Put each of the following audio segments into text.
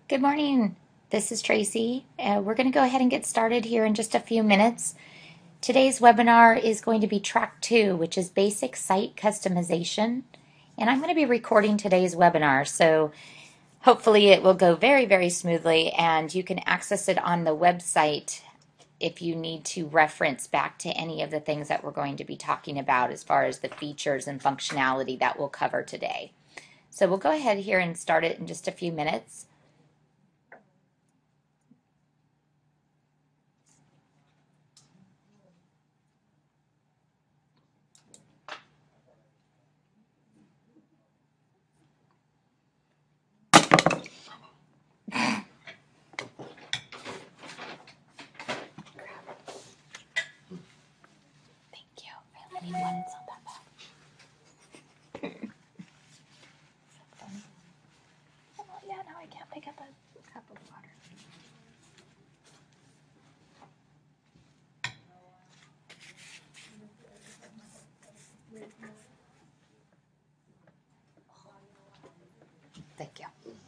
Good morning. This is Tracy. We're going to go ahead and get started here in just a few minutes. Today's webinar is going to be track 2, which is basic site customization. And I'm going to be recording today's webinar, so hopefully it will go very, very smoothly and you can access it on the website if you need to reference back to any of the things that we're going to be talking about as far as the features and functionality that we'll cover today. So we'll go ahead here and start it in just a few minutes. Thank you. I only need one. It's not that bad. So funny. Oh, yeah, no, I can't pick up a cup of water. Thank you.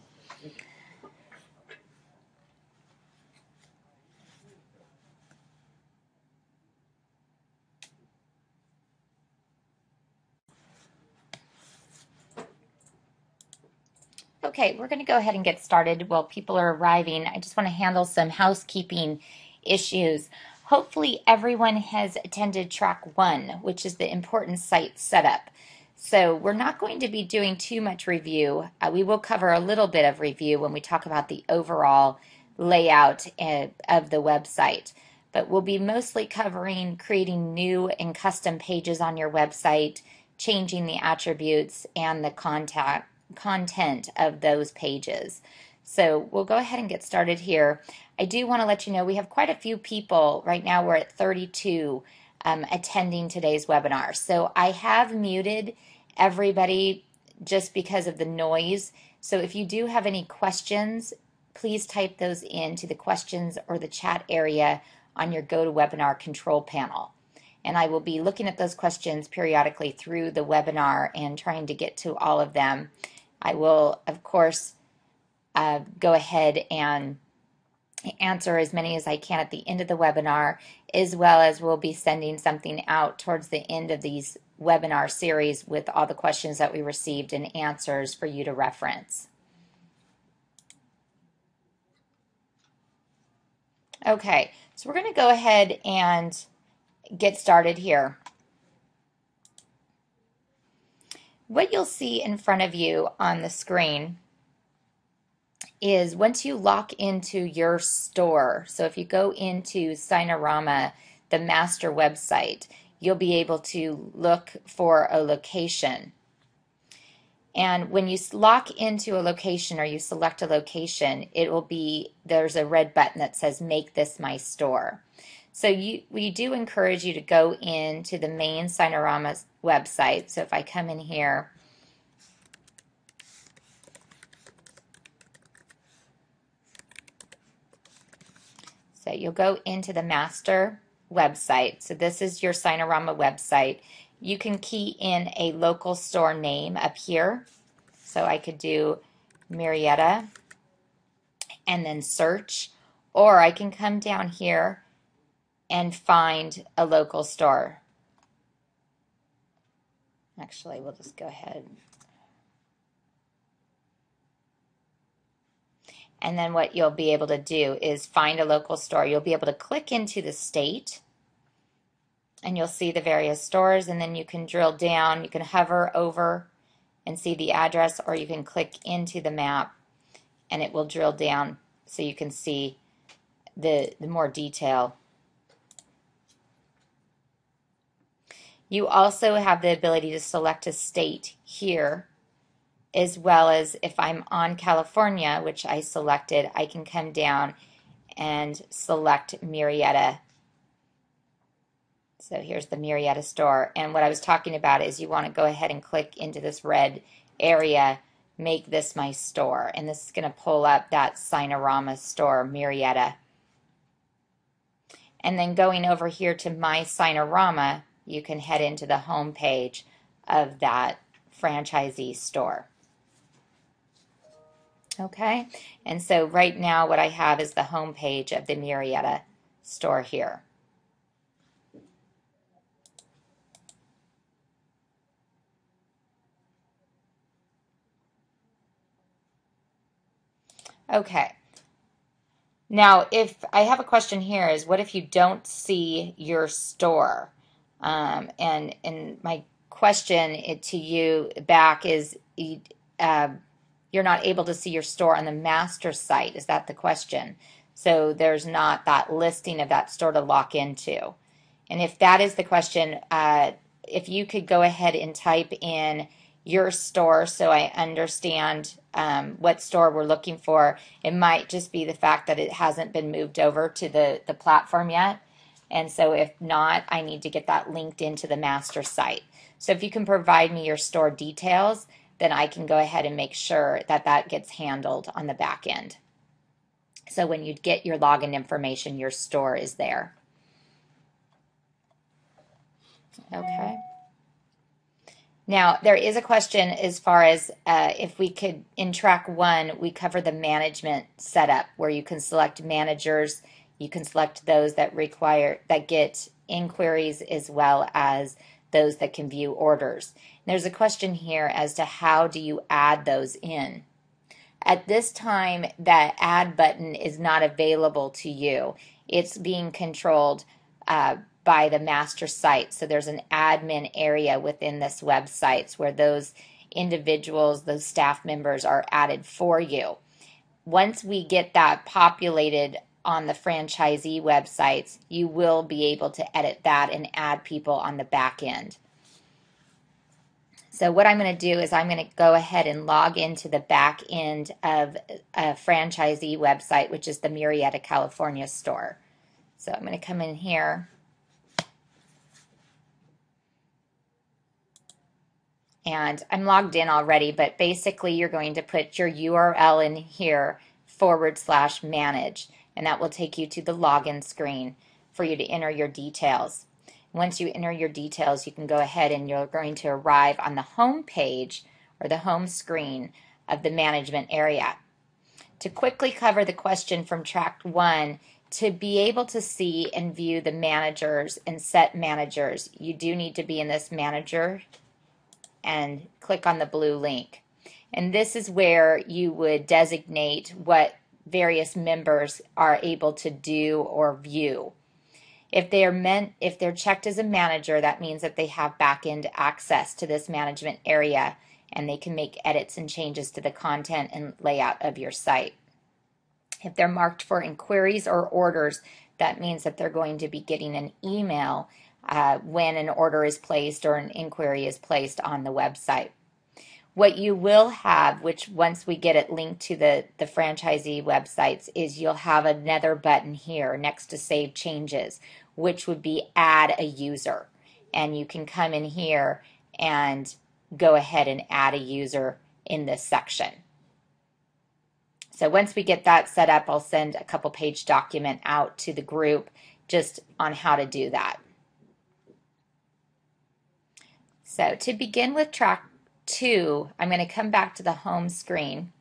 Okay, we're going to go ahead and get started while people are arriving. I just want to handle some housekeeping issues. Hopefully everyone has attended track 1, which is the important site setup. So we're not going to be doing too much review. We will cover a little bit of review when we talk about the overall layout of the website. But we'll be mostly covering creating new and custom pages on your website, changing the attributes and the content of those pages. So we'll go ahead and get started here. I do want to let you know we have quite a few people. Right now we're at 32 attending today's webinar. So I have muted everybody just because of the noise. So if you do have any questions, please type those into the questions or the chat area on your GoToWebinar control panel. And I will be looking at those questions periodically through the webinar and trying to get to all of them. I will, of course, go ahead and answer as many as I can at the end of the webinar, as well as we'll be sending something out towards the end of these webinar series with all the questions that we received and answers for you to reference. Okay, so we're going to go ahead and get started here. What you'll see in front of you on the screen is once you lock into your store, so if you go into Signarama, the master website, you'll be able to look for a location. And when you lock into a location or you select a location, it will be, there's a red button that says make this my store. So we do encourage you to go into the main Signarama website. So if I come in here, so you'll go into the master website. So this is your Signarama website. You can key in a local store name up here. So I could do Marietta and then search, or I can come down here and find a local store. Actually, we'll just go ahead. And then what you'll be able to do is find a local store. You'll be able to click into the state and you'll see the various stores, and then you can drill down. You can hover over and see the address, or you can click into the map and it will drill down so you can see the more detail. You also have the ability to select a state here, as well as if I'm on California, which I selected, I can come down and select Marietta. So here's the Marietta store. And what I was talking about is you want to go ahead and click into this red area, make this my store. And this is going to pull up that Signarama store, Marietta. And then going over here to My Signarama, you can head into the home page of that franchisee store. Okay, and so right now what I have is the home page of the Murrieta store here. Okay, now if I have a question here is what if you don't see your store? And my question to you back is uh, you're not able to see your store on the master site. Is that the question? So there's not that listing of that store to lock into. And if that is the question, if you could go ahead and type in your store so I understand what store we're looking for. It might just be the fact that it hasn't been moved over to the platform yet. And so if not, I need to get that linked into the master site. So if you can provide me your store details, then I can go ahead and make sure that that gets handled on the back end. So when you get your login information, your store is there. Okay. Now, there is a question as far as if we could, in track one, we cover the management setup where you can select managers, you can select those that that get inquiries as well as those that can view orders. And there's a question here as to how do you add those in? At this time, that add button is not available to you. It's being controlled by the master site. So there's an admin area within this website where those individuals, those staff members are added for you. Once we get that populated on the franchisee websites, you will be able to edit that and add people on the back end. So what I'm going to do is I'm going to go ahead and log into the back end of a franchisee website, which is the Murrieta, California store. So I'm going to come in here. And I'm logged in already, but basically you're going to put your URL in here /manage, and that will take you to the login screen for you to enter your details. Once you enter your details, you can go ahead and you're going to arrive on the home page or the home screen of the management area. To quickly cover the question from track one, to be able to see and view the managers and set managers, you do need to be in this manager and click on the blue link. And this is where you would designate what various members are able to do or view. If they're checked as a manager, that means that they have back-end access to this management area and they can make edits and changes to the content and layout of your site. If they're marked for inquiries or orders, that means that they're going to be getting an email when an order is placed or an inquiry is placed on the website. What you will have, which once we get it linked to the franchisee websites, is you'll have another button here next to Save Changes, which would be Add a User. And you can come in here and go ahead and add a user in this section. So once we get that set up, I'll send a couple page document out to the group just on how to do that. So to begin with track two, I'm going to come back to the home screen.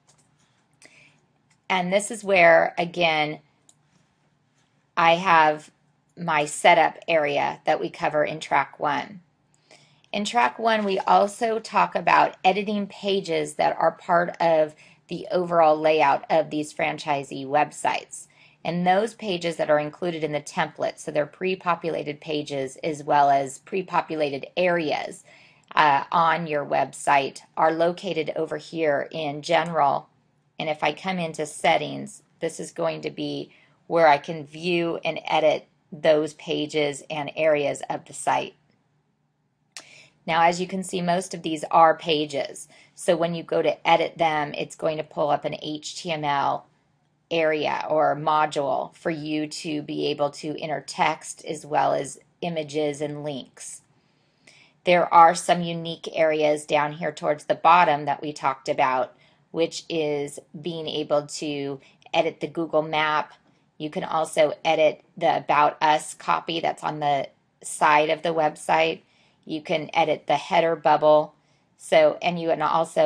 And this is where, again, I have my setup area that we cover in track one. In track one, we also talk about editing pages that are part of the overall layout of these franchisee websites. And those pages that are included in the template, so they're pre-populated pages as well as pre-populated areas on your website, are located over here in General. And if I come into Settings, this is going to be where I can view and edit those pages and areas of the site. Now, as you can see, most of these are pages. So when you go to edit them, it's going to pull up an HTML area or module for you to be able to enter text as well as images and links. There are some unique areas down here towards the bottom that we talked about, which is being able to edit the Google map. You can also edit the About Us copy that's on the side of the website. You can edit the header bubble. And you can also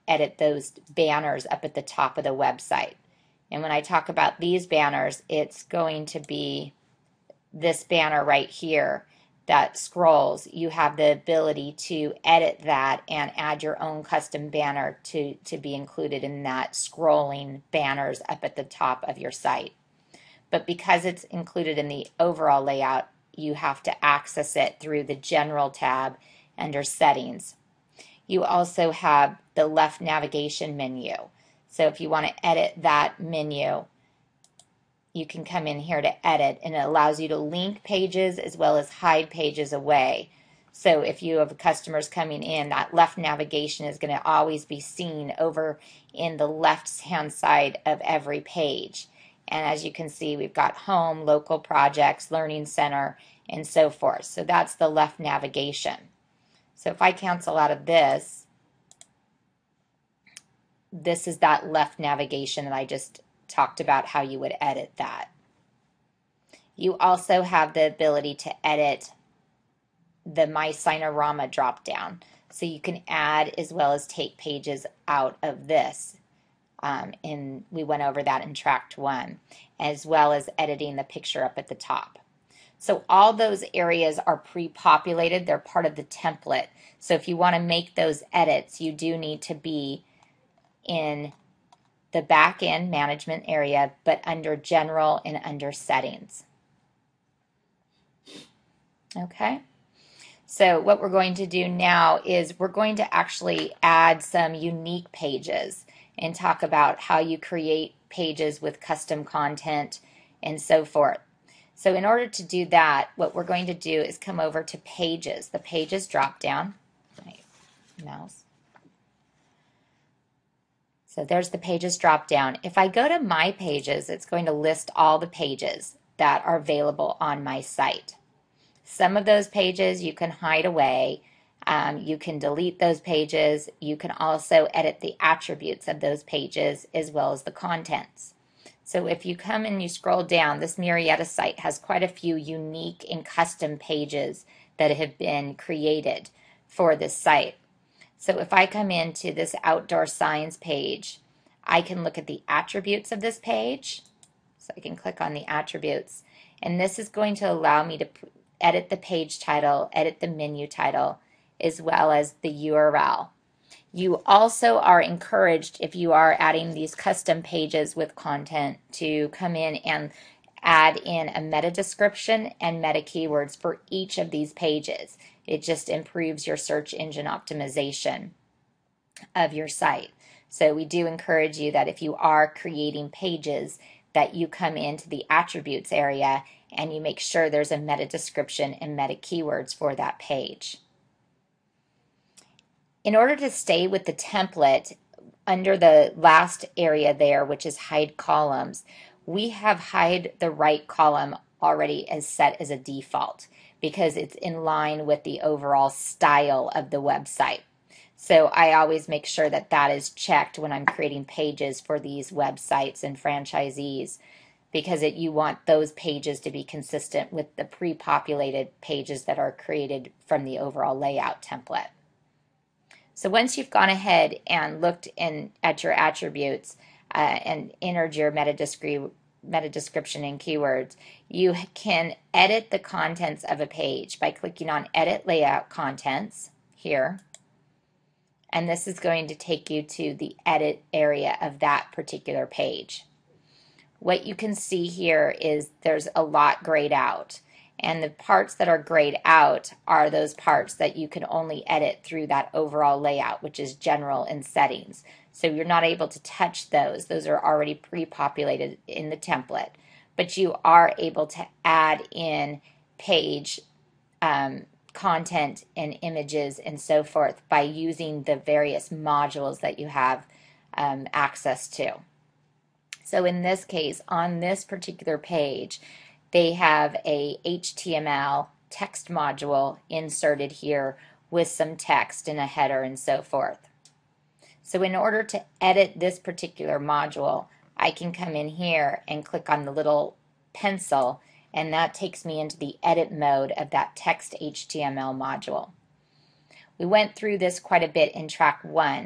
edit those banners up at the top of the website. And when I talk about these banners, it's going to be this banner right here that scrolls. You have the ability to edit that and add your own custom banner to be included in that scrolling banners up at the top of your site. But because it's included in the overall layout, you have to access it through the General tab under Settings. You also have the left navigation menu. So if you want to edit that menu, you can come in here to edit, and it allows you to link pages as well as hide pages away. So if you have customers coming in, that left navigation is going to always be seen over in the left-hand side of every page. And as you can see, we've got home, local projects, learning center, and so forth. So that's the left navigation. So if I cancel out of this, this is that left navigation that I just talked about how you would edit that. You also have the ability to edit the My Signorama drop-down. So you can add as well as take pages out of this. And we went over that in Track 1, as well as editing the picture up at the top. So all those areas are pre-populated. They're part of the template. So if you want to make those edits, you do need to be in the back-end management area, but under General and under Settings. Okay. So what we're going to do now is we're going to actually add some unique pages and talk about how you create pages with custom content and so forth. So in order to do that, what we're going to do is come over to Pages, the Pages drop down. My mouse. So there's the Pages drop down. If I go to My Pages, it's going to list all the pages that are available on my site. Some of those pages you can hide away. You can delete those pages. You can also edit the attributes of those pages as well as the contents. So if you come and you scroll down, this Murrieta site has quite a few unique and custom pages that have been created for this site. So if I come into this outdoor signs page, I can look at the attributes of this page. So I can click on the attributes, and this is going to allow me to edit the page title, edit the menu title, as well as the URL. You also are encouraged, if you are adding these custom pages with content, to come in and add in a meta description and meta keywords for each of these pages. It just improves your search engine optimization of your site. So we do encourage you that if you are creating pages, that you come into the attributes area and you make sure there's a meta description and meta keywords for that page. In order to stay with the template, under the last area there, which is hide columns, we have hide the right column already as set as a default because it's in line with the overall style of the website. So I always make sure that that is checked when I'm creating pages for these websites and franchisees, because you want those pages to be consistent with the pre-populated pages that are created from the overall layout template. So once you've gone ahead and looked at your attributes and entered your meta description and keywords, you can edit the contents of a page by clicking on Edit Layout Contents here. And this is going to take you to the edit area of that particular page. What you can see here is there's a lot grayed out. And the parts that are grayed out are those parts that you can only edit through that overall layout, which is General and Settings. So you're not able to touch those. Those are already pre-populated in the template. But you are able to add in page content and images and so forth by using the various modules that you have access to. So in this case, on this particular page, they have a HTML text module inserted here with some text and a header and so forth. So in order to edit this particular module, I can come in here and click on the little pencil, and that takes me into the edit mode of that text HTML module. We went through this quite a bit in Track 1.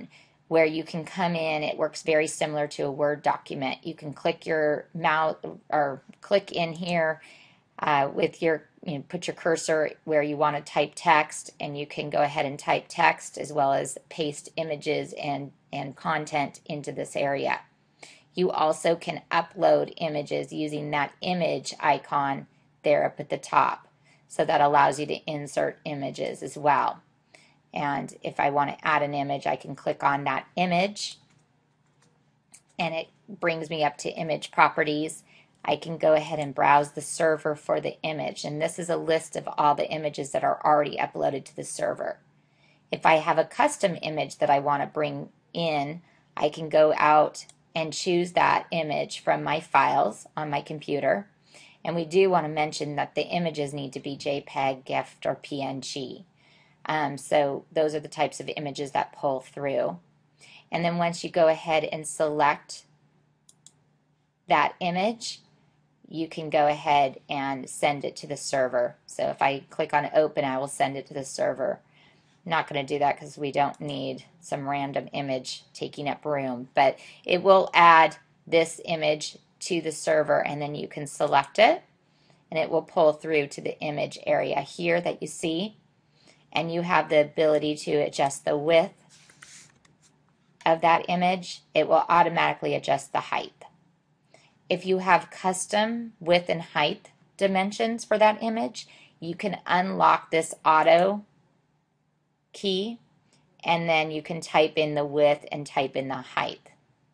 where you can come in. It works very similar to a Word document. You can click your mouse or click in here with your, put your cursor where you want to type text, and you can go ahead and type text as well as paste images and content into this area. You also can upload images using that image icon there up at the top. So that allows you to insert images as well. And if I want to add an image, I can click on that image and it brings me up to image properties. I can go ahead and browse the server for the image, and this is a list of all the images that are already uploaded to the server. If I have a custom image that I want to bring in, I can go out and choose that image from my files on my computer. And we do want to mention that the images need to be JPEG, GIF, or PNG. So those are the types of images that pull through. And then once you go ahead and select that image, you can go ahead and send it to the server. So if I click on open, I will send it to the server. I'm not going to do that because we don't need some random image taking up room, but it will add this image to the server, and then you can select it and it will pull through to the image area here that you see, and you have the ability to adjust the width of that image. It will automatically adjust the height. If you have custom width and height dimensions for that image, you can unlock this auto key, and then you can type in the width and type in the height.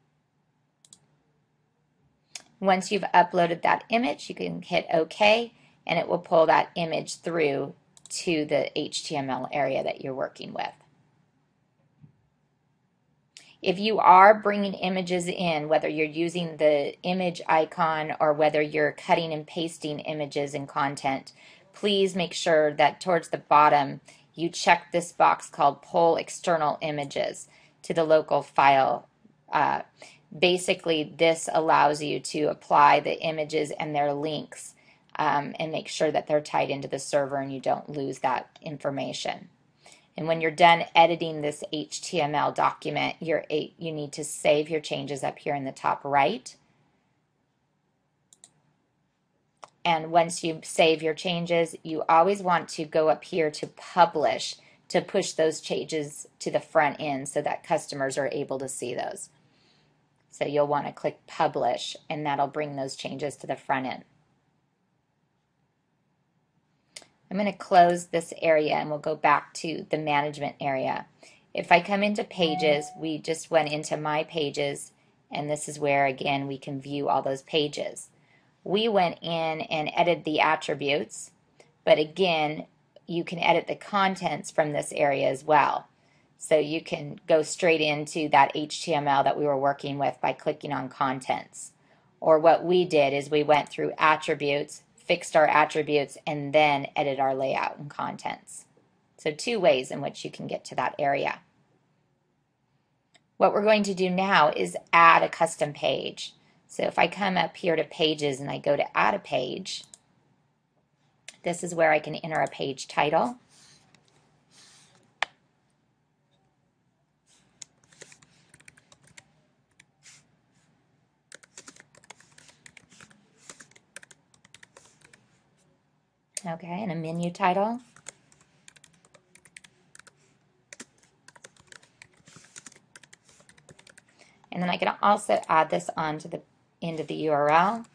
Once you've uploaded that image, you can hit OK, and it will pull that image through to the HTML area that you're working with. If you are bringing images in, whether you're using the image icon or whether you're cutting and pasting images and content, please make sure that towards the bottom you check this box called Pull External Images to the local file. Basically, this allows you to apply the images and their links and make sure that they're tied into the server and you don't lose that information. And when you're done editing this HTML document, you need to save your changes up here in the top right. And once you save your changes, you always want to go up here to publish to push those changes to the front end so that customers are able to see those. So you'll want to click publish, and that'll bring those changes to the front end. I'm going to close this area and we'll go back to the management area. If I come into pages, we just went into my pages, and this is where again we can view all those pages. We went in and edited the attributes, but again you can edit the contents from this area as well. So you can go straight into that HTML that we were working with by clicking on contents. Or what we did is we went through attributes, fixed our attributes, and then edit our layout and contents. So two ways in which you can get to that area. What we're going to do now is add a custom page. So if I come up here to pages and I go to add a page, this is where I can enter a page title. Okay, and a menu title. And then I can also add this onto the end of the URL.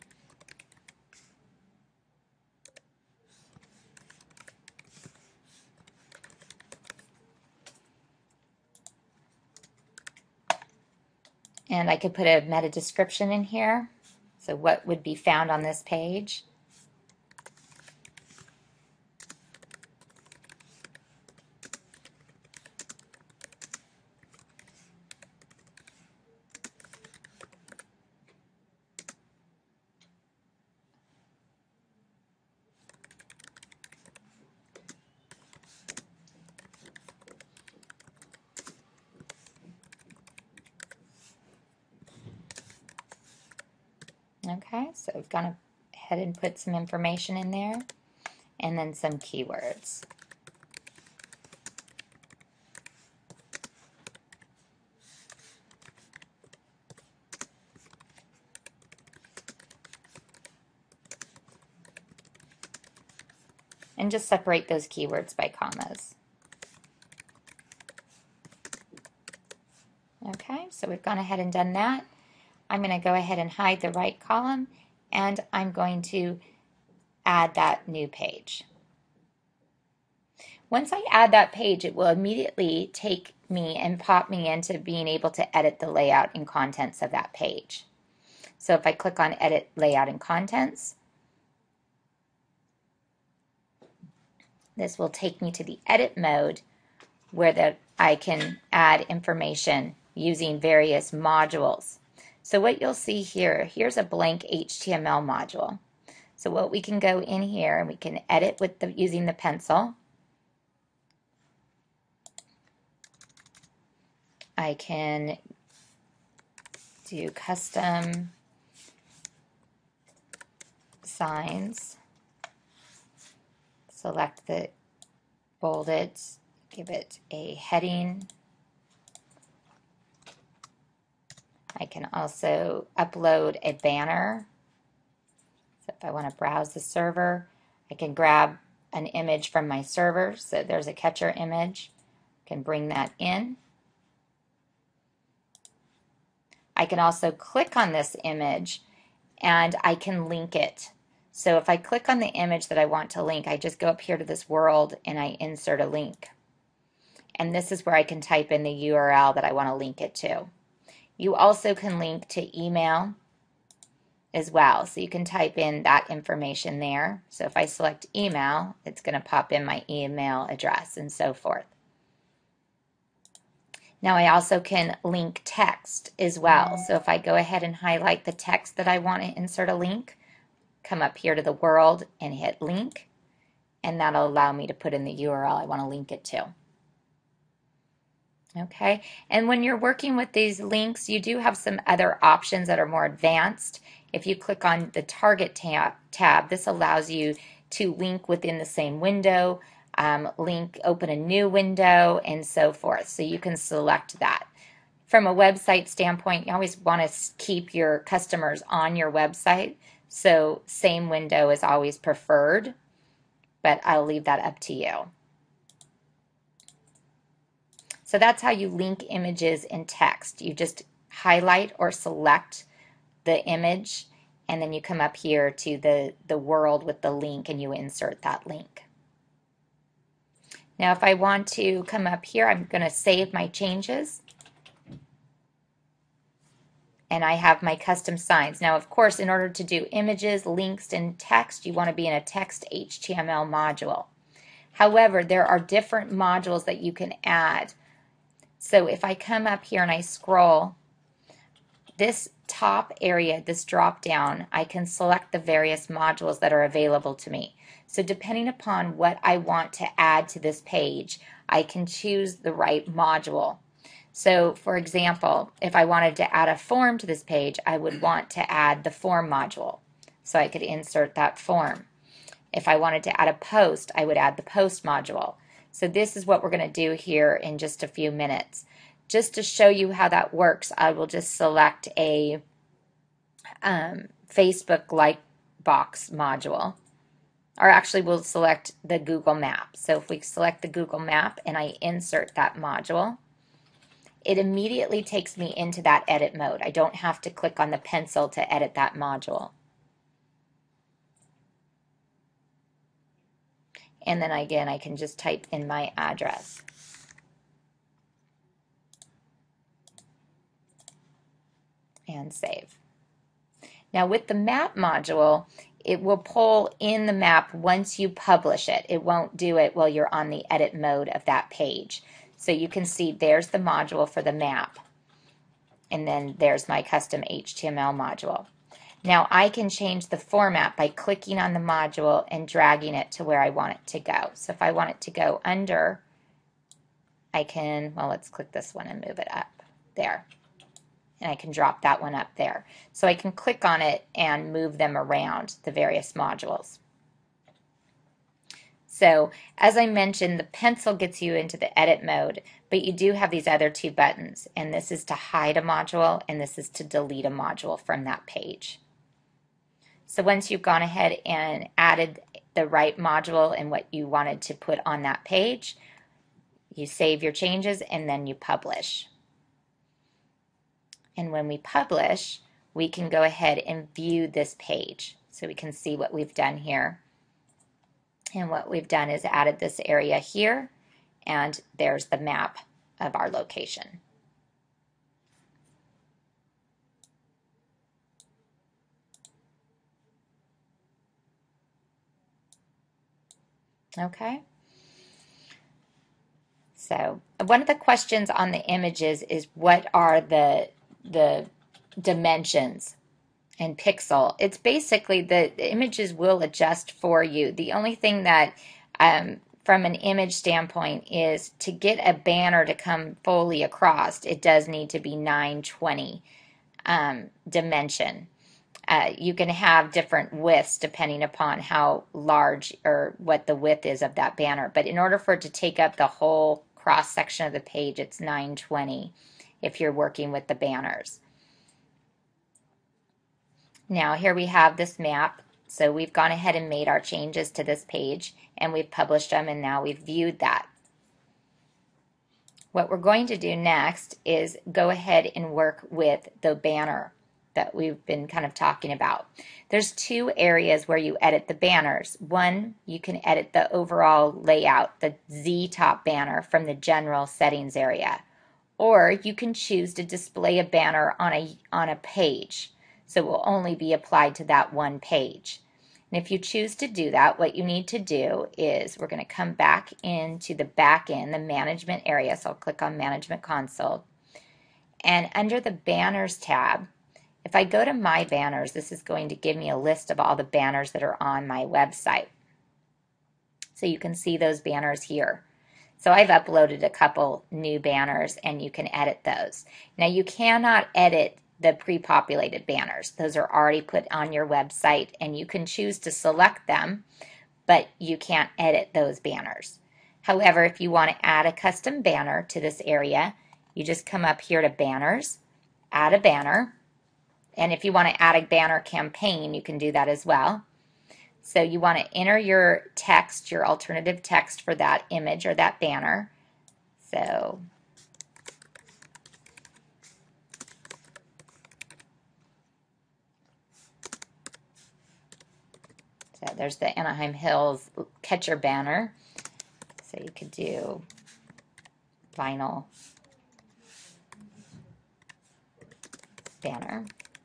And I could put a meta description in here. So what would be found on this page. Okay, so I've gone ahead and put some information in there, and then some keywords. and just separate those keywords by commas. Okay, so we've gone ahead and done that. I'm going to go ahead and hide the right column, and I'm going to add that new page. Once I add that page, it will immediately take me and pop me into being able to edit the layout and contents of that page. So if I click on Edit Layout and Contents, this will take me to the edit mode where I can add information using various modules. So what you'll see here, here's a blank HTML module. So what we can go in here and we can edit with using the pencil. I can do custom signs, select the bolded, give it a heading. I can also upload a banner. So if I want to browse the server, I can grab an image from my server. So there's a catcher image. I can bring that in. I can also click on this image and I can link it. So if I click on the image that I want to link, I just go up here to this world and I insert a link. And this is where I can type in the URL that I want to link it to. You also can link to email as well. So you can type in that information there. So if I select email, it's going to pop in my email address and so forth. Now I also can link text as well. So if I go ahead and highlight the text that I want to insert a link, come up here to the world and hit link, and that'll allow me to put in the URL I want to link it to. Okay, and when you're working with these links, you do have some other options that are more advanced. If you click on the Target tab, this allows you to link within the same window, open a new window, and so forth. So you can select that. From a website standpoint, you always want to keep your customers on your website. So same window is always preferred, but I'll leave that up to you. So that's how you link images and text. You just highlight or select the image, and then you come up here to the world with the link and you insert that link. Now if I want to come up here, I'm going to save my changes. And I have my custom signs. Now of course, in order to do images, links, and text, you want to be in a text HTML module. However, there are different modules that you can add. So if I come up here and I scroll, this top area, this drop down, I can select the various modules that are available to me. So depending upon what I want to add to this page, I can choose the right module. So for example, if I wanted to add a form to this page, I would want to add the form module. So I could insert that form. If I wanted to add a post, I would add the post module. So this is what we're going to do here in just a few minutes. Just to show you how that works, I will just select a Facebook like box module. Or actually we'll select the Google Map. So if we select the Google Map and I insert that module, it immediately takes me into that edit mode. I don't have to click on the pencil to edit that module. And then again, I can just type in my address. And save. Now with the map module, it will pull in the map once you publish it. It won't do it while you're on the edit mode of that page. So you can see there's the module for the map. And then there's my custom HTML module. Now I can change the format by clicking on the module and dragging it to where I want it to go. So if I want it to go under, I can, well, let's click this one and move it up there. And I can drop that one up there. So I can click on it and move them around the various modules. So as I mentioned, the pencil gets you into the edit mode, but you do have these other two buttons, and this is to hide a module and this is to delete a module from that page. So once you've gone ahead and added the right module and what you wanted to put on that page. You save your changes and then you publish. And when we publish, we can go ahead and view this page. So we can see what we've done here. And what we've done is added this area here, and there's the map of our location. Okay. So one of the questions on the images is what are the dimensions and pixel? It's basically the images will adjust for you. The only thing that from an image standpoint is to get a banner to come fully across, it does need to be 920 dimension. You can have different widths depending upon how large or what the width is of that banner. But in order for it to take up the whole cross section of the page, it's 920 if you're working with the banners. Now here we have this map. So we've gone ahead and made our changes to this page and we've published them, and now we've viewed that. What we're going to do next is go ahead and work with the banner that we've been kind of talking about. There's two areas where you edit the banners. One, you can edit the overall layout, the Z top banner from the general settings area. Or you can choose to display a banner on a page. So it will only be applied to that one page. And if you choose to do that, what you need to do is we're going to come back into the back end, the management area. So I'll click on Management Console. And under the Banners tab, if I go to My Banners, this is going to give me a list of all the banners that are on my website. So you can see those banners here. So I've uploaded a couple new banners and you can edit those. Now you cannot edit the pre-populated banners. Those are already put on your website and you can choose to select them, but you can't edit those banners. However, if you want to add a custom banner to this area, you just come up here to Banners, add a banner, and if you want to add a banner campaign, you can do that as well. So you want to enter your text, your alternative text for that image or that banner. So there's the Anaheim Hills catcher banner. So you could do vinyl banner.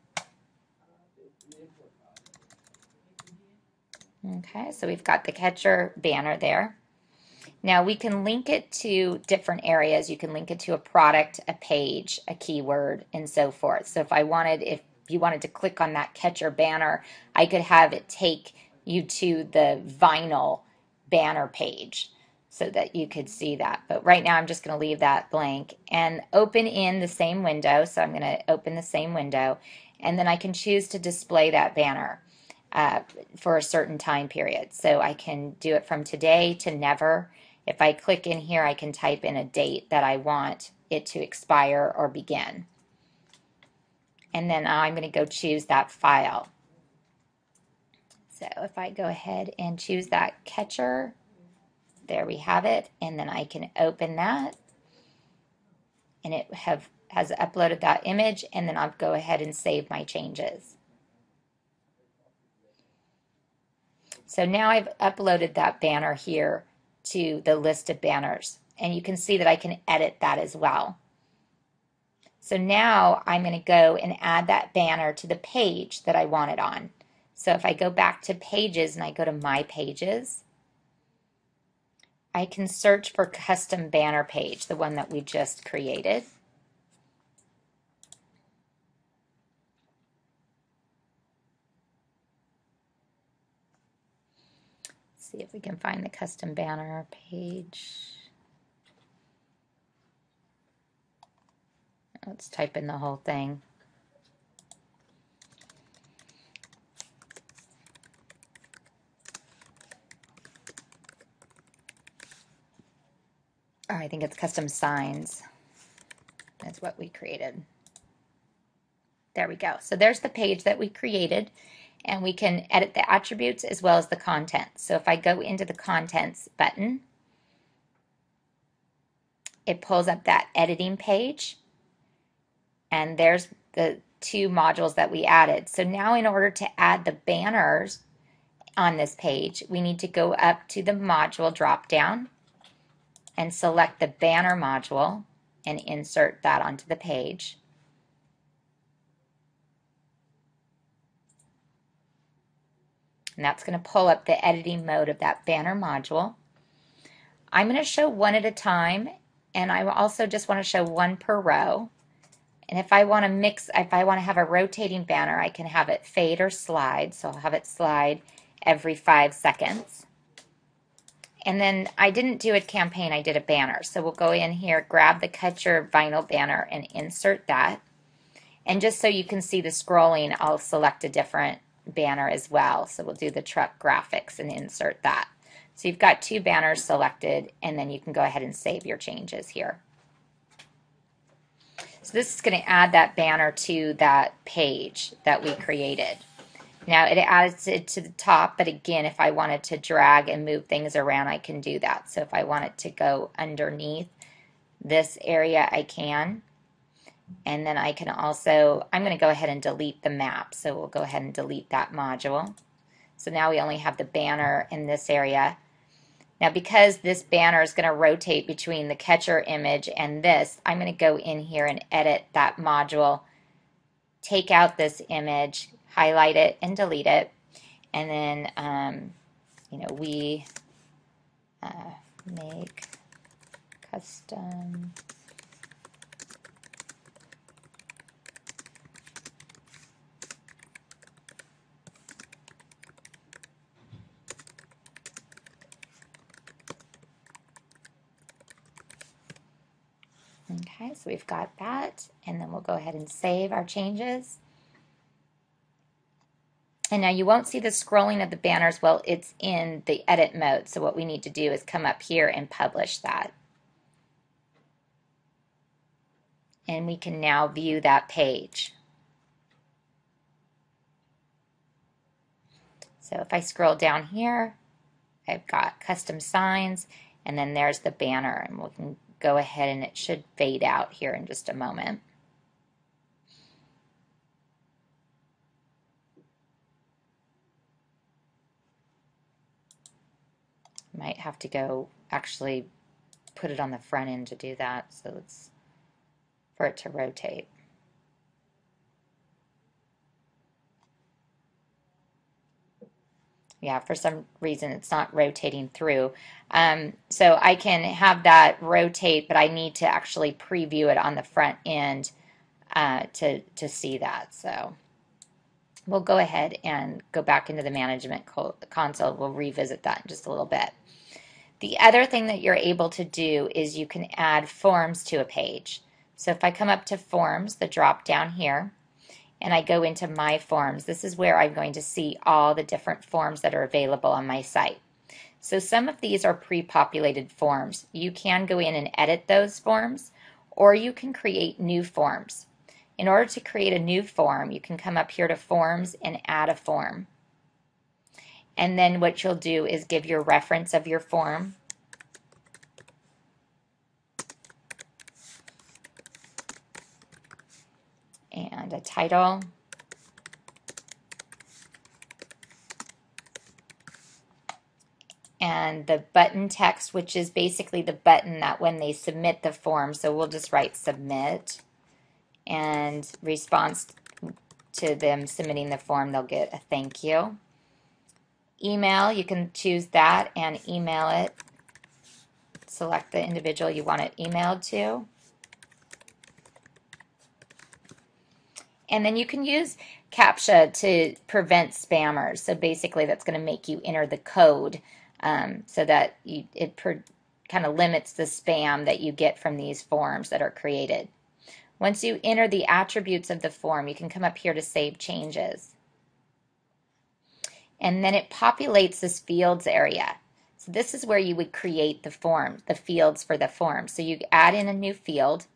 Okay, so we've got the catcher banner there. Now we can link it to different areas. You can link it to a product, a page, a keyword, and so forth. So if you wanted to click on that catcher banner, I could have it take you to the vinyl banner page so that you could see that. But right now I'm just going to leave that blank and open in the same window. So I'm going to open the same window, and then I can choose to display that banner for a certain time period. So I can do it from today to never. If I click in here, I can type in a date that I want it to expire or begin. And then I'm going to go choose that file. So if I go ahead and choose that catcher, there we have it. And then I can open that. And it has uploaded that image. And then I'll go ahead and save my changes. So now I've uploaded that banner here to the list of banners, and you can see that I can edit that as well. So now I'm going to go and add that banner to the page that I want it on. So if I go back to Pages and I go to My Pages, I can search for Custom Banner Page, the one that we just created. See if we can find the custom banner page. Let's type in the whole thing. Oh, I think it's custom signs. That's what we created. There we go. So there's the page that we created. and we can edit the attributes as well as the contents. So if I go into the contents button, it pulls up that editing page, and there's the two modules that we added. So now in order to add the banners on this page, we need to go up to the module drop down and select the banner module and insert that onto the page. And that's going to pull up the editing mode of that banner module. I'm going to show one at a time, and I also just want to show one per row. And if I want to mix, if I want to have a rotating banner, I can have it fade or slide. So I'll have it slide every 5 seconds. And then I didn't do a campaign, I did a banner. So we'll go in here, grab the Cut Your Vinyl banner and insert that. And just so you can see the scrolling, I'll select a different banner as well. So we'll do the truck graphics and insert that. So you've got 2 banners selected, and then you can go ahead and save your changes here. So this is going to add that banner to that page that we created. Now it adds it to the top, but again, if I wanted to drag and move things around, I can do that. So if I want it to go underneath this area, I can. And then I can also, I'm going to go ahead and delete the map. So we'll go ahead and delete that module. So now we only have the banner in this area. Now because this banner is going to rotate between the catcher image and this, I'm going to go in here and edit that module, take out this image, highlight it and delete it, and then we make custom Okay, so we've got that, and then we'll go ahead and save our changes. And now you won't see the scrolling of the banners while it's in the edit mode. So what we need to do is come up here and publish that. And we can now view that page. So if I scroll down here, I've got custom signs, and then there's the banner, and we can go ahead and it should fade out here in just a moment. Might have to go actually put it on the front end to do that, so it's for it to rotate. Yeah, for some reason it's not rotating through. So I can have that rotate, but I need to actually preview it on the front end to see that. So we'll go ahead and go back into the management console. We'll revisit that in just a little bit. The other thing that you're able to do is you can add forms to a page. So if I come up to forms, the drop down here, and I go into my forms, this is where I'm going to see all the different forms that are available on my site. So some of these are pre-populated forms. You can go in and edit those forms, or you can create new forms. In order to create a new form, you can come up here to forms and add a form. And then what you'll do is give your reference of your form. And a title. And the button text, which is basically the button that when they submit the form, so we'll just write submit, and response to them submitting the form, they'll get a thank you. Email, you can choose that and email it. Select the individual you want it emailed to. And then you can use CAPTCHA to prevent spammers. So basically that's going to make you enter the code so that it kind of limits the spam that you get from these forms that are created. Once you enter the attributes of the form, you can come up here to save changes. And then it populates this fields area. So this is where you would create the form, the fields for the form. So you add in a new field.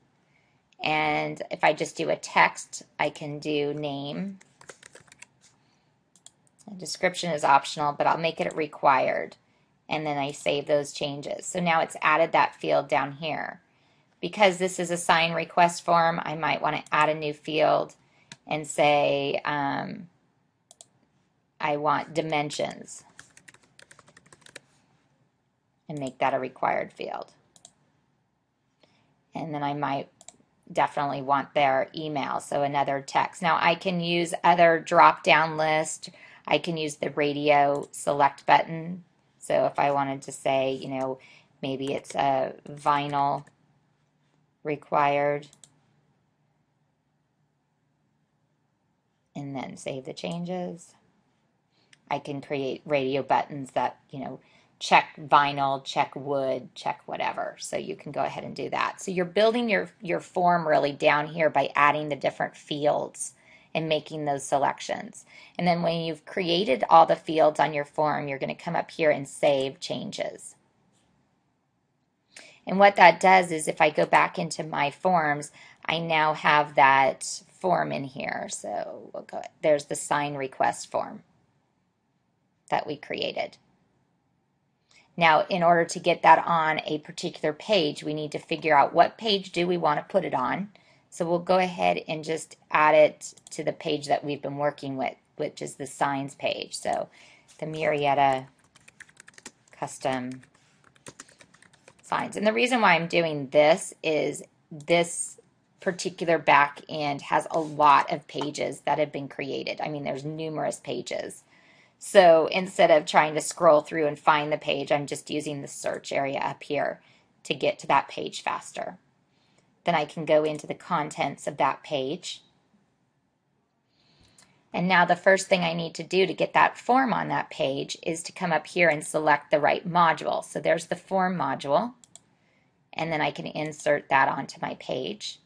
And if I just do a text, I can do name The description is optional, but I'll make it required. And then I save those changes. So now it's added that field down here. Because this is a sign request form, I might want to add a new field and say I want dimensions and make that a required field. And then I might definitely want their email, so another text. Now I can use other drop-down list. I can use the radio select button. So if I wanted to say, you know, maybe it's a vinyl required, and then save the changes. I can create radio buttons that, you know, check vinyl, check wood, check whatever. So you can go ahead and do that. So you're building your form really down here by adding the different fields and making those selections. And then when you've created all the fields on your form, you're going to come up here and save changes. And what that does is if I go back into my forms, I now have that form in here. So we'll go, there's the sign request form that we created. Now, in order to get that on a particular page, we need to figure out what page do we want to put it on. So we'll go ahead and just add it to the page that we've been working with, which is the signs page. So the Murrieta custom signs. And the reason why I'm doing this is this particular back end has a lot of pages that have been created. I mean, there's numerous pages. So instead of trying to scroll through and find the page, I'm just using the search area up here to get to that page faster. Then I can go into the contents of that page. And now the first thing I need to do to get that form on that page is to come up here and select the right module. So there's the form module, and then I can insert that onto my page.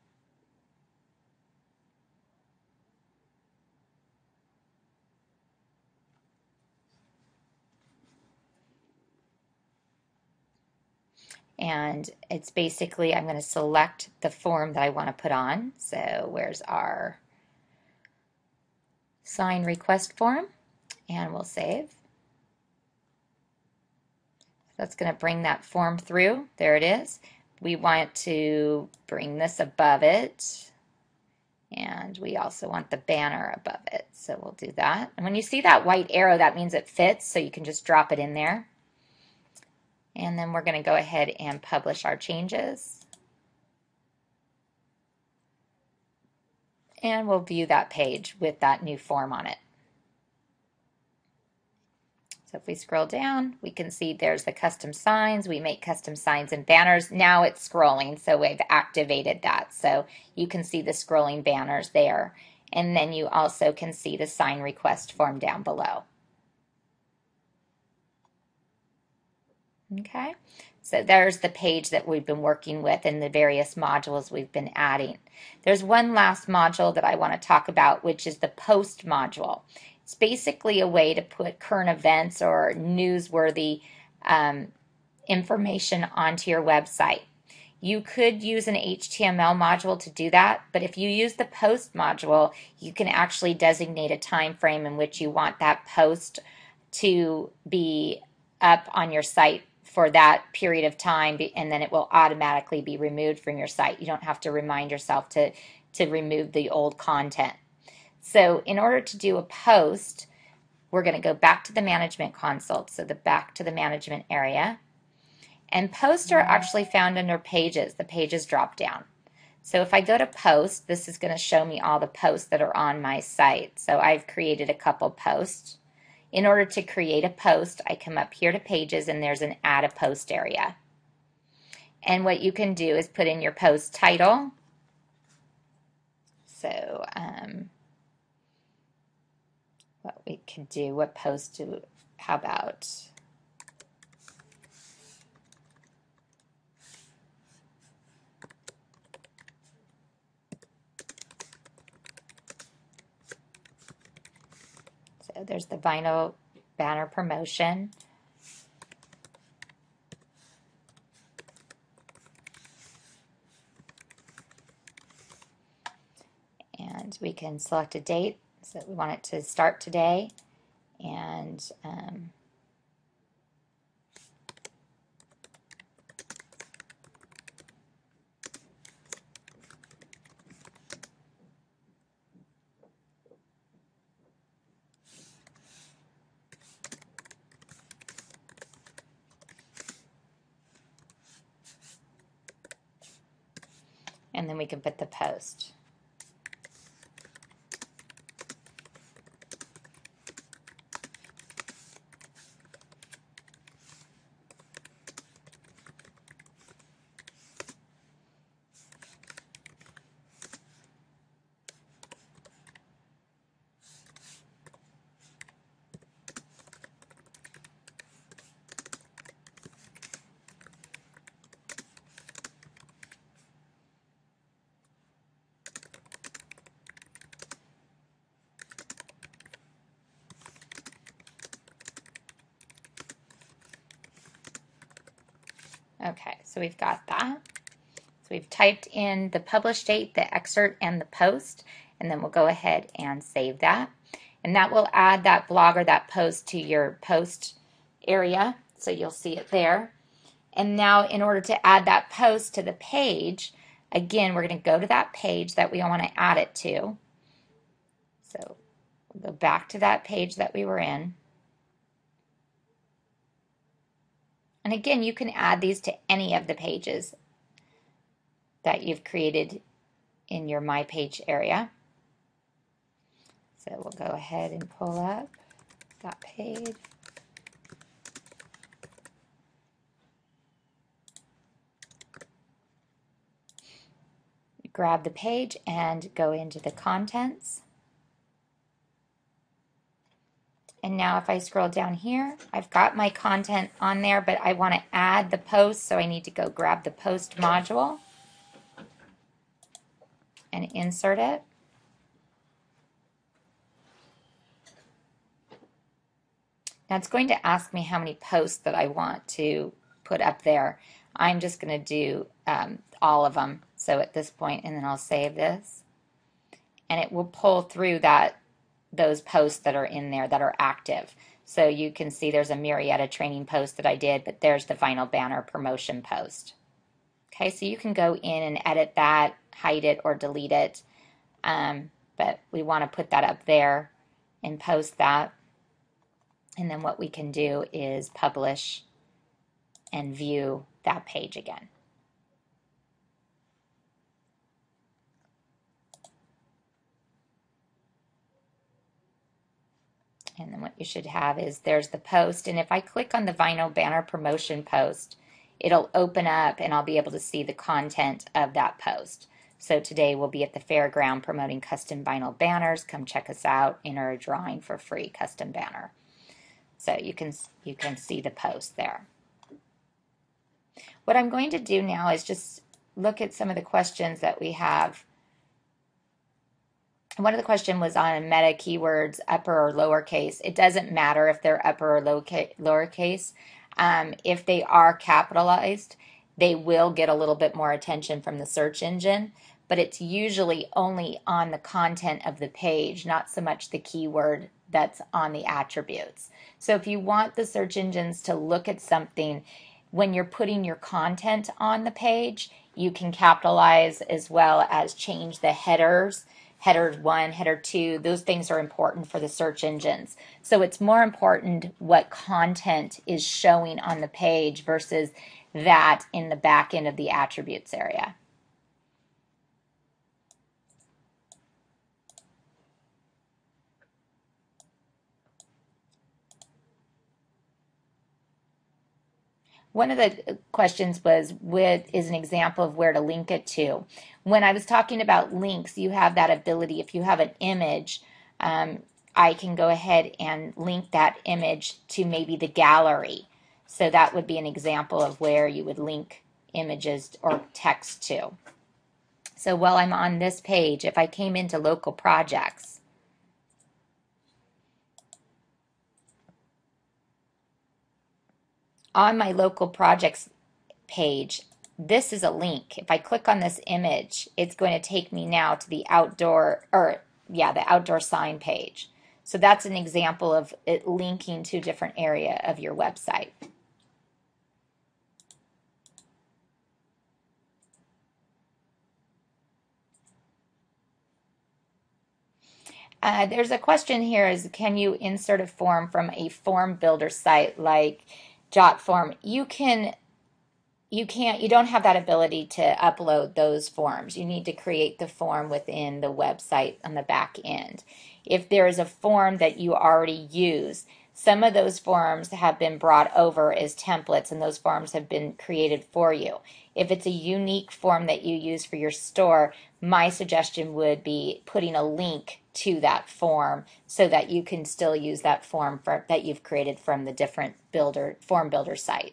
And it's basically, I'm going to select the form that I want to put on. So where's our sign request form? And we'll save. That's going to bring that form through. There it is. We want to bring this above it. And we also want the banner above it. So we'll do that. And when you see that white arrow, that means it fits. So you can just drop it in there. And then we're going to go ahead and publish our changes. And we'll view that page with that new form on it. So if we scroll down, we can see there's the custom signs. We make custom signs and banners. Now it's scrolling, so we've activated that. So you can see the scrolling banners there. And then you also can see the sign request form down below. Okay, so there's the page that we've been working with and the various modules we've been adding. There's one last module that I want to talk about, which is the post module. It's basically a way to put current events or newsworthy information onto your website. You could use an HTML module to do that, but if you use the post module, you can actually designate a time frame in which you want that post to be up on your site for that period of time, and then it will automatically be removed from your site. You don't have to remind yourself to remove the old content. So in order to do a post, we're going to go back to the management console, so back to the management area. And posts are actually found under pages, the pages drop down. So if I go to post, this is going to show me all the posts that are on my site. So I've created a couple posts. In order to create a post, I come up here to pages and there's an add a post area. And what you can do is put in your post title. So what we could do, what post do, how about, so there's the vinyl banner promotion. And we can select a date. So we want it to start today. then we can put the post. Okay, so we've got that. So we've typed in the publish date, the excerpt, and the post, and then we'll go ahead and save that. And that will add that blog or that post to your post area, so you'll see it there. And now in order to add that post to the page, again, we're going to go to that page that we want to add it to. So we'll go back to that page that we were in. And again, you can add these to any of the pages that you've created in your My Page area. So we'll go ahead and pull up that page. Grab the page and go into the contents. And now if I scroll down here, I've got my content on there, but I want to add the post, so I need to go grab the post module and insert it. Now it's going to ask me how many posts that I want to put up there. I'm just going to do all of them. So at this point, and then I'll save this. And it will pull through those posts that are in there that are active. So you can see there's a Marietta training post that I did, but there's the Vinyl Banner promotion post. Okay, so you can go in and edit that, hide it, or delete it. But we want to put that up there and post that. And then what we can do is publish and view that page again. And then what you should have is there's the post. And if I click on the Vinyl Banner promotion post, it'll open up and I'll be able to see the content of that post. So today we'll be at the fairground promoting custom vinyl banners. Come check us out. Enter a drawing for free custom banner. So you can see the post there. What I'm going to do now is just look at some of the questions that we have. One of the questions was on meta keywords, upper or lowercase. It doesn't matter if they're upper or lowercase. If they are capitalized, they will get a little bit more attention from the search engine, but it's usually only on the content of the page, not so much the keyword that's on the attributes. So if you want the search engines to look at something when you're putting your content on the page, you can capitalize as well as change the headers. Header 1, header 2, those things are important for the search engines. So it's more important what content is showing on the page versus that in the back end of the attributes area. One of the questions was, what is an example of where to link it to? When I was talking about links, you have that ability. If you have an image, I can go ahead and link that image to maybe the gallery. So that would be an example of where you would link images or text to. So while I'm on this page, if I came into local projects, on my local projects page, this is a link. If I click on this image, it's going to take me now to the outdoor, the outdoor sign page. So that's an example of it linking to a different area of your website. There's a question here is, can you insert a form from a form builder site like JotForm? You don't have that ability to upload those forms. You need to create the form within the website on the back end. If there is a form that you already use, some of those forms have been brought over as templates and those forms have been created for you. If it's a unique form that you use for your store, my suggestion would be putting a link to that form so that you can still use that form that you've created from the different form builder site.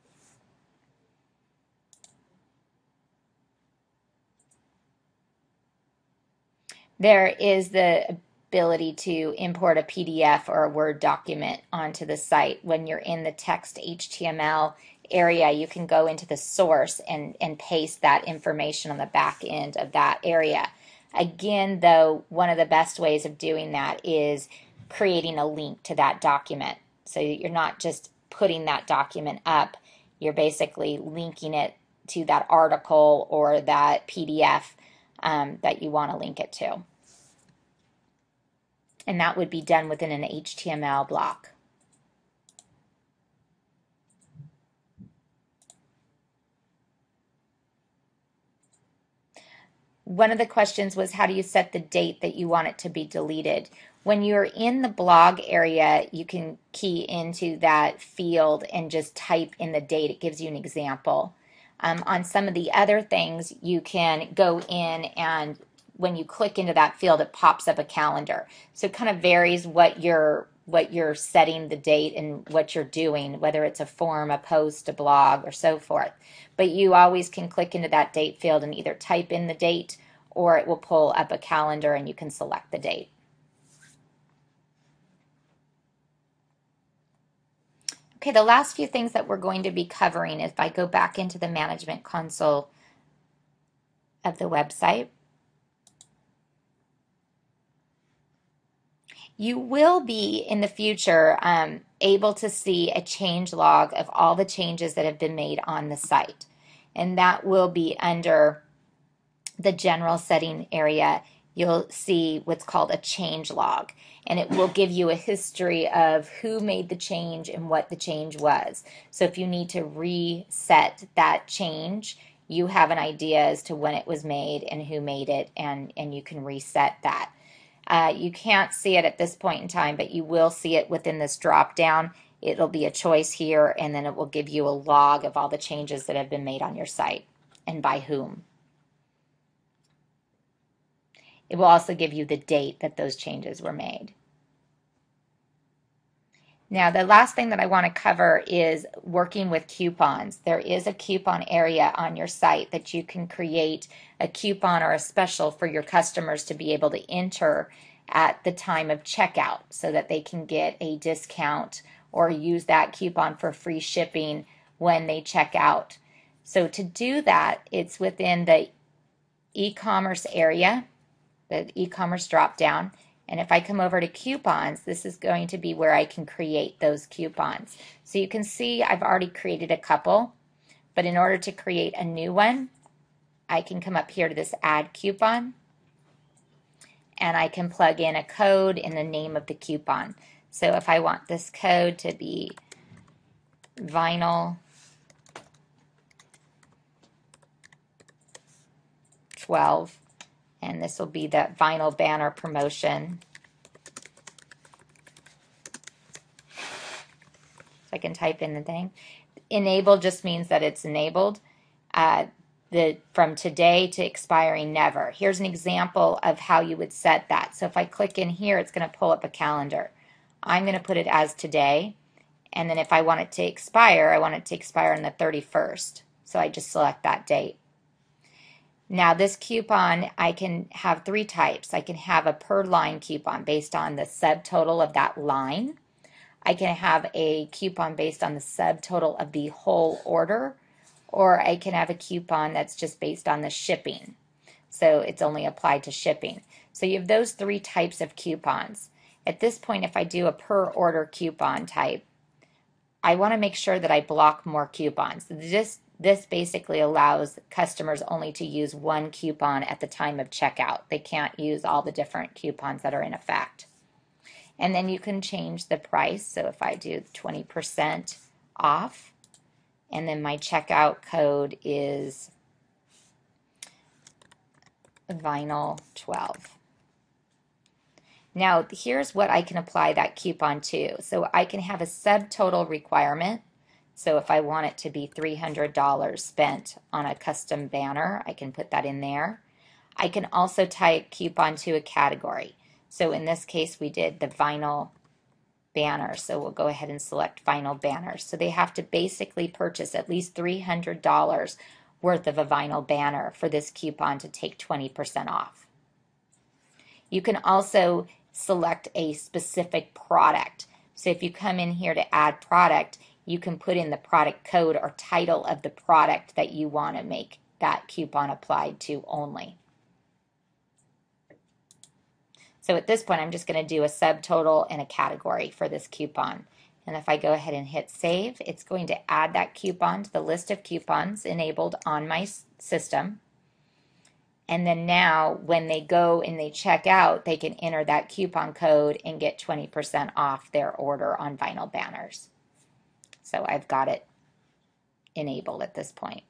There is the ability to import a PDF or a Word document onto the site. When you're in the text HTML area, you can go into the source and paste that information on the back end of that area. Again, though, one of the best ways of doing that is creating a link to that document. So you're not just putting that document up, you're basically linking it to that article or that PDF that you want to link it to. And that would be done within an HTML block. One of the questions was, how do you set the date that you want it to be deleted? When you're in the blog area, you can key into that field and just type in the date. It gives you an example. On some of the other things, you can go in and when you click into that field, it pops up a calendar. So it kind of varies what you're setting the date and what you're doing, whether it's a form, a post, a blog, or so forth. But you always can click into that date field and either type in the date or it will pull up a calendar and you can select the date. Okay, the last few things that we're going to be covering, if I go back into the management console of the website, you will be in the future able to see a change log of all the changes that have been made on the site. And that will be under the general setting area. You'll see what's called a change log. And it will give you a history of who made the change and what the change was. So if you need to reset that change, you have an idea as to when it was made and who made it, and you can reset that. You can't see it at this point in time, but you will see it within this drop down. It'll be a choice here, and then it will give you a log of all the changes that have been made on your site and by whom. It will also give you the date that those changes were made. Now, the last thing that I want to cover is working with coupons. There is a coupon area on your site that you can create a coupon or a special for your customers to be able to enter at the time of checkout so that they can get a discount or use that coupon for free shipping when they check out. So to do that, it's within the e-commerce area, the e-commerce drop down. And if I come over to coupons, this is going to be where I can create those coupons. So you can see I've already created a couple, but in order to create a new one, I can come up here to this add coupon and I can plug in a code in the name of the coupon. So if I want this code to be vinyl 12, and this will be that vinyl banner promotion. So I can type in the thing. Enable just means that it's enabled. From today to expiring never. Here's an example of how you would set that. So if I click in here, it's going to pull up a calendar. I'm going to put it as today. And then if I want it to expire, I want it to expire on the 31st. So I just select that date. Now this coupon, I can have three types. I can have a per line coupon based on the subtotal of that line. I can have a coupon based on the subtotal of the whole order, or I can have a coupon that's just based on the shipping. So it's only applied to shipping. So you have those three types of coupons. At this point, if I do a per order coupon type, I want to make sure that I block more coupons. This basically allows customers only to use one coupon at the time of checkout. They can't use all the different coupons that are in effect. And then you can change the price. So if I do 20% off, and then my checkout code is Vinyl 12. Now, here's what I can apply that coupon to. So I can have a subtotal requirement. So if I want it to be $300 spent on a custom banner, I can put that in there. I can also type coupon to a category. So in this case, we did the vinyl banner. So we'll go ahead and select vinyl banners. So they have to basically purchase at least $300 worth of a vinyl banner for this coupon to take 20% off. You can also select a specific product. So if you come in here to add product, you can put in the product code or title of the product that you want to make that coupon applied to only. So at this point, I'm just going to do a subtotal and a category for this coupon. And if I go ahead and hit save, it's going to add that coupon to the list of coupons enabled on my system. And then now when they go and they check out, they can enter that coupon code and get 20% off their order on vinyl banners. So I've got it enabled at this point.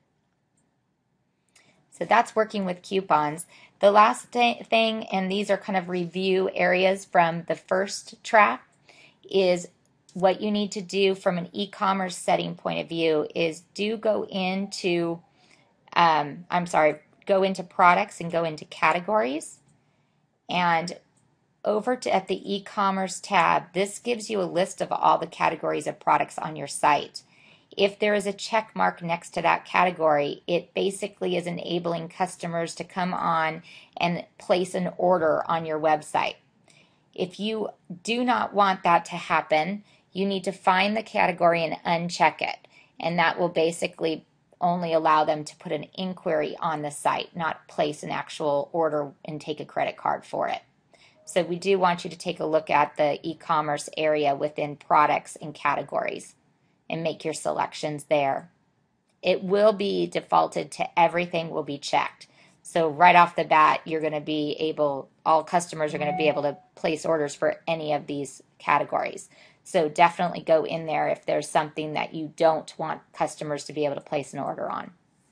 So that's working with coupons. The last thing, and these are kind of review areas from the first track, is what you need to do from an e-commerce setting point of view is go into, go into products and go into categories. And over at the e-commerce tab, this gives you a list of all the categories of products on your site. If there is a check mark next to that category, it basically is enabling customers to come on and place an order on your website. If you do not want that to happen, you need to find the category and uncheck it. And that will basically only allow them to put an inquiry on the site, not place an actual order and take a credit card for it. So we do want you to take a look at the e-commerce area within products and categories and make your selections there. It will be defaulted to everything will be checked. So right off the bat, you're going to be able, all customers are going to be able to place orders for any of these categories. So definitely go in there if there's something that you don't want customers to be able to place an order on.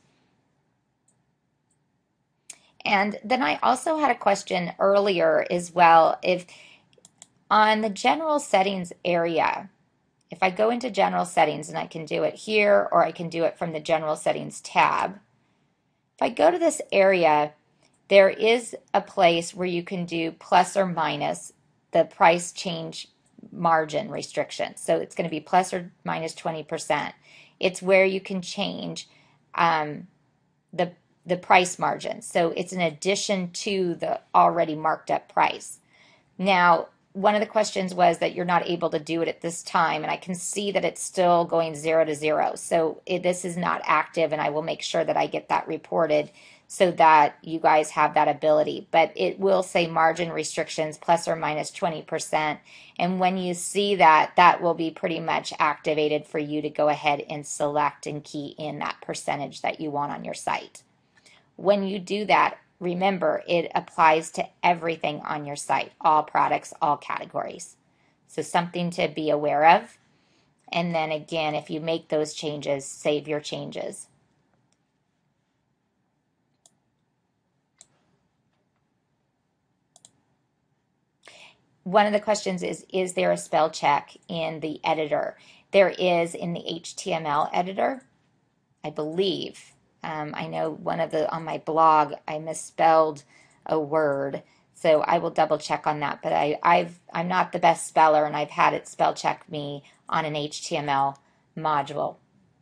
And then I also had a question earlier as well. If on the general settings area, if I go into general settings, and I can do it here or I can do it from the general settings tab. If I go to this area, there is a place where you can do plus or minus the price change margin restriction. So it's going to be plus or minus 20%. It's where you can change the price margin. So it's an addition to the already marked up price. Now, one of the questions was that you're not able to do it at this time, and I can see that it's still going 0 to 0. So this is not active, and I will make sure that I get that reported so that you guys have that ability. But it will say margin restrictions plus or minus 20. And when you see that, that will be pretty much activated for you to go ahead and select and key in that percentage that you want on your site. When you do that, remember, it applies to everything on your site, all products, all categories. So something to be aware of. And then again, if you make those changes, save your changes. One of the questions is there a spell check in the editor? There is in the HTML editor, I believe. I know on my blog, I misspelled a word, so I will double check on that. But I'm not the best speller, and I've had it spell check me on an HTML module.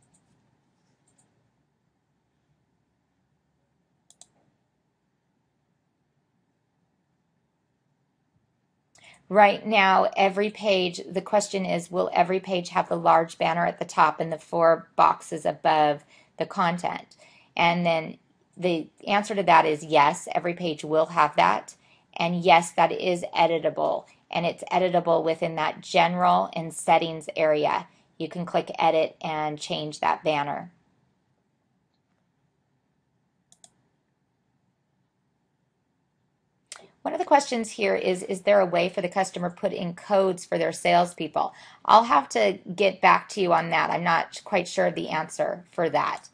Right now, every page, the question is, will every page have the large banner at the top and the 4 boxes above the content? And then the answer to that is yes, every page will have that. And yes, that is editable. and it's editable within that general and settings area. You can click edit and change that banner. One of the questions here is there a way for the customer to put in codes for their salespeople? I'll have to get back to you on that. I'm not quite sure of the answer for that.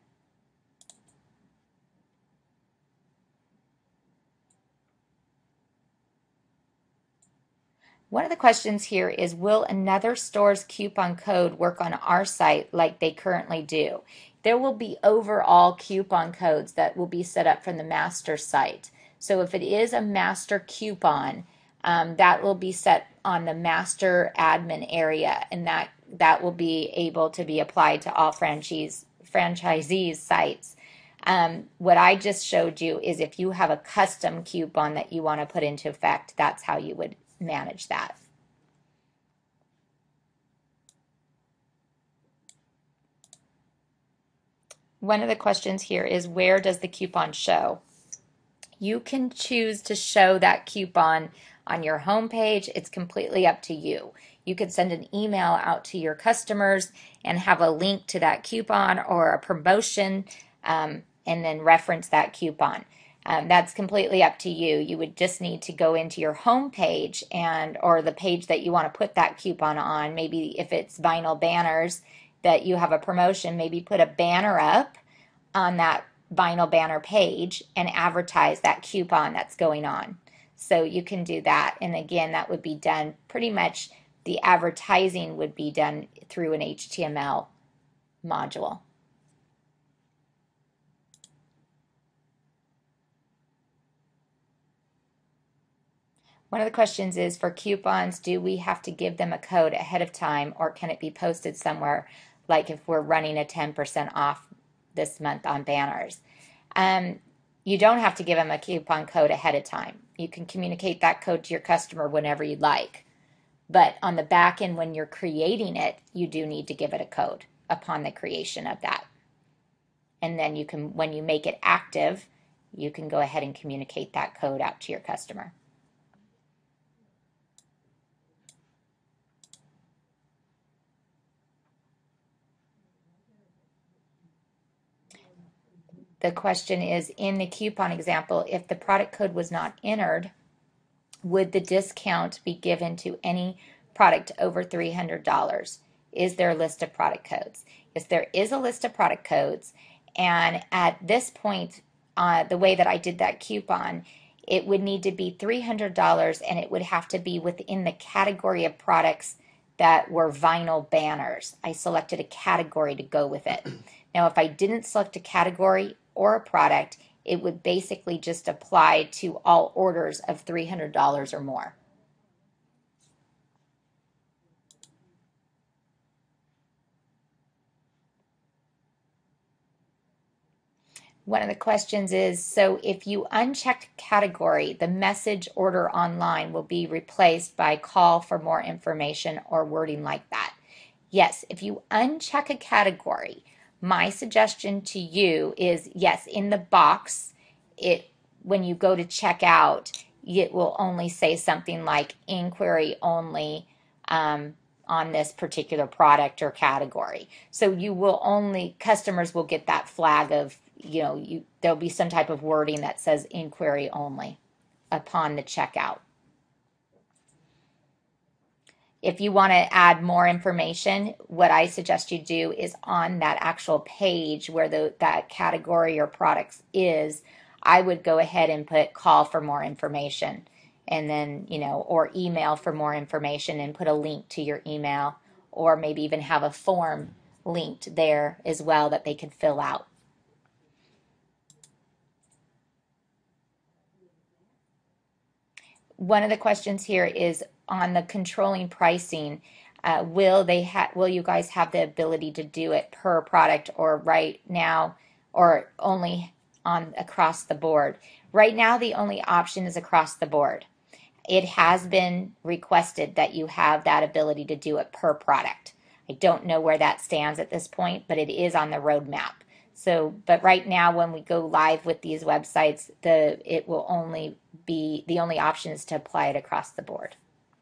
One of the questions here is, will another store's coupon code work on our site like they currently do? There will be overall coupon codes that will be set up from the master site. So if it is a master coupon, that will be set on the master admin area, and that will be able to be applied to all franchisees' sites. What I just showed you is if you have a custom coupon that you want to put into effect, that's how you would manage that. One of the questions here is, where does the coupon show? You can choose to show that coupon on your home page. It's completely up to you. You could send an email out to your customers and have a link to that coupon or a promotion, and then reference that coupon. That's completely up to you. You would just need to go into your home page or the page that you want to put that coupon on. Maybe if it's vinyl banners that you have a promotion, maybe put a banner up on that vinyl banner page and advertise that coupon that's going on. So you can do that. And again, that would be done pretty much, the advertising would be done through an HTML module. One of the questions is, for coupons, do we have to give them a code ahead of time, or can it be posted somewhere, like if we're running a 10% off this month on banners? You don't have to give them a coupon code ahead of time. You can communicate that code to your customer whenever you'd like. But on the back end, when you're creating it, you do need to give it a code upon the creation of that. And then you can, when you make it active, you can go ahead and communicate that code out to your customer. The question is, in the coupon example, if the product code was not entered, would the discount be given to any product over $300? Is there a list of product codes? Yes, there is a list of product codes. And at this point, the way that I did that coupon, it would need to be $300, and it would have to be within the category of products that were vinyl banners. I selected a category to go with it. Now, if I didn't select a category or a product, it would basically just apply to all orders of $300 or more. One of the questions is, so if you unchecked category, the message order online will be replaced by call for more information or wording like that. Yes, if you uncheck a category, my suggestion to you is, yes, in the box, when you go to check out, it will only say something like inquiry only on this particular product or category. So you will only, customers will get that flag of, there'll be some type of wording that says inquiry only upon the checkout. If you want to add more information, what I suggest you do is on that actual page where that category or products is, I would go ahead and put call for more information, and then, or email for more information, and put a link to your email, or maybe even have a form linked there as well that they can fill out. One of the questions here is on the controlling pricing. Will you guys have the ability to do it per product, or right now, or only on across the board? Right now, the only option is across the board. It has been requested that you have that ability to do it per product. I don't know where that stands at this point, but it is on the roadmap. So, but right now, when we go live with these websites, it will only be, the only option is to apply it across the board.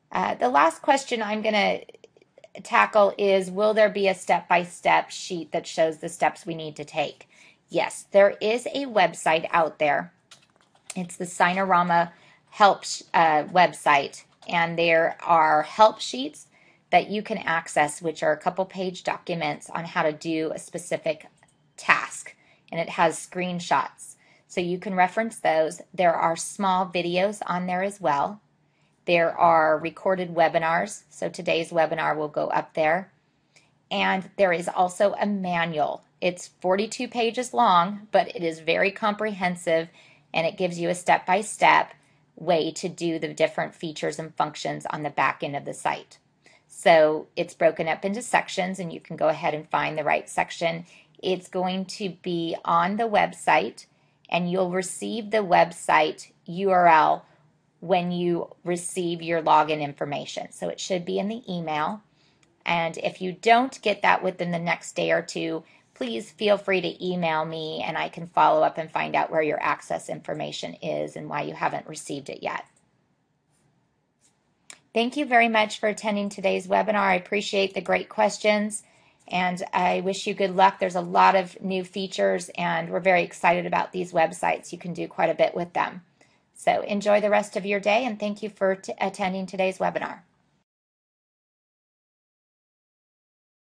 The last question I'm going to tackle is, will there be a step-by-step sheet that shows the steps we need to take? Yes, there is a website out there. It's the Signorama help website, and there are help sheets that you can access, which are a couple page documents on how to do a specific task, and it has screenshots. So you can reference those. There are small videos on there as well. There are recorded webinars, so today's webinar will go up there. And there is also a manual. It's 42 pages long, but it is very comprehensive, and it gives you a step-by-step way to do the different features and functions on the back end of the site. So it's broken up into sections, and you can go ahead and find the right section. It's going to be on the website, and you'll receive the website URL when you receive your login information. So it should be in the email. And if you don't get that within the next day or two, please feel free to email me, and I can follow up and find out where your access information is and why you haven't received it yet. Thank you very much for attending today's webinar. I appreciate the great questions, and I wish you good luck. There's a lot of new features, and we're very excited about these websites. You can do quite a bit with them. So enjoy the rest of your day, and thank you for attending today's webinar.